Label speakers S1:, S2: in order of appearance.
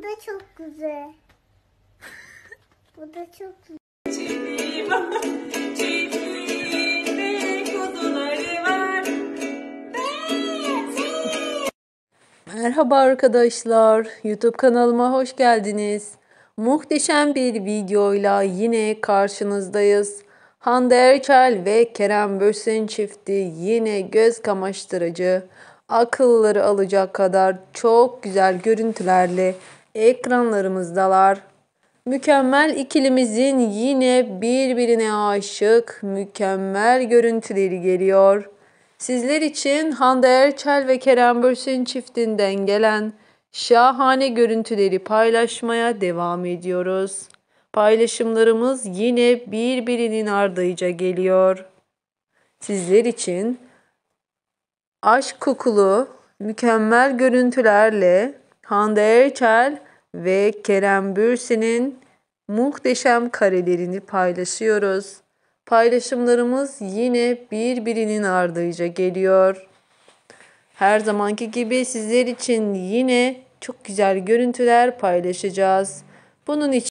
S1: da çok güzel. Bu da çok güzel.
S2: Çiftliğinde kuzuları var. Merhaba arkadaşlar. YouTube kanalıma hoş geldiniz. Muhteşem bir videoyla yine karşınızdayız. Hande Erçel ve Kerem Bürsin çifti yine göz kamaştırıcı, akılları alacak kadar çok güzel görüntülerle ekranlarımızdalar. Mükemmel ikilimizin yine birbirine aşık mükemmel görüntüleri geliyor. Sizler için Hande Erçel ve Kerem Bürsin çiftinden gelen şahane görüntüleri paylaşmaya devam ediyoruz. Paylaşımlarımız yine birbirinin ardınca geliyor. Sizler için aşk kokulu mükemmel görüntülerle Hande Erçel ve Kerem Bürsin'in muhteşem karelerini paylaşıyoruz. Paylaşımlarımız yine birbirinin ardınca geliyor. Her zamanki gibi sizler için yine çok güzel görüntüler paylaşacağız. Bunun için